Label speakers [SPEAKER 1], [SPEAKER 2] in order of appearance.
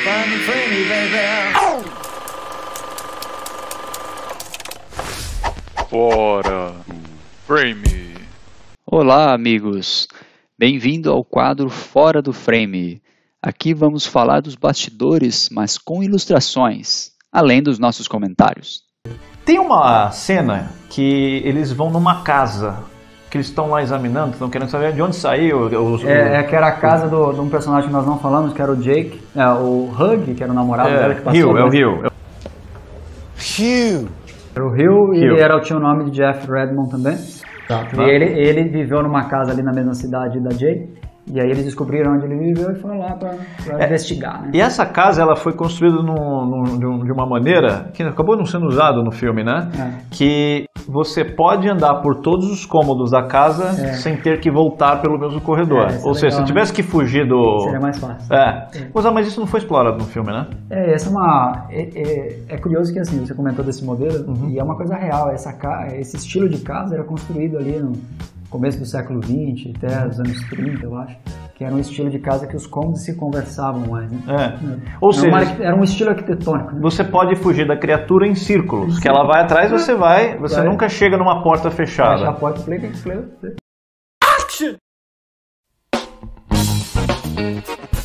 [SPEAKER 1] Find Framey, baby.
[SPEAKER 2] Fora Frame.
[SPEAKER 3] Olá, amigos. Bem-vindo ao quadro Fora do Frame. Aqui vamos falar dos bastidores, mas com ilustrações, além dos nossos comentários.
[SPEAKER 4] Tem uma cena que eles vão numa casa, que eles estão lá examinando, estão querendo saber de onde saiu.
[SPEAKER 5] Que era a casa de um personagem que nós não falamos, que era o Jake, o Hug, que era o namorado dela que passou.
[SPEAKER 4] Hugh, é o Hugh.
[SPEAKER 5] Hugh. Era o Hugh e ele tinha o nome de Jeff Redmond também. E ele viveu numa casa ali na mesma cidade da Jay. E aí eles descobriram onde ele viveu e foram lá para investigar, né?
[SPEAKER 4] E essa casa ela foi construída de uma maneira que acabou não sendo usado no filme, né? Que você pode andar por todos os cômodos da casa sem ter que voltar pelo mesmo corredor. Ou seja, se tivesse que fugir do...
[SPEAKER 5] Seria mais fácil.
[SPEAKER 4] Mas isso não foi explorado no filme, né?
[SPEAKER 5] Essa é curioso que assim, você comentou desse modelo, e é uma coisa real. Esse estilo de casa era construído ali no começo do século XX, até os anos 30, eu acho, que era um estilo de casa que os cômodos se conversavam mais, né?
[SPEAKER 4] Ou seja,
[SPEAKER 5] era um estilo arquitetônico, né?
[SPEAKER 4] Você pode fugir da criatura em círculos, que ela vai atrás, você nunca chega numa porta fechada.
[SPEAKER 5] Fecha a porta, play.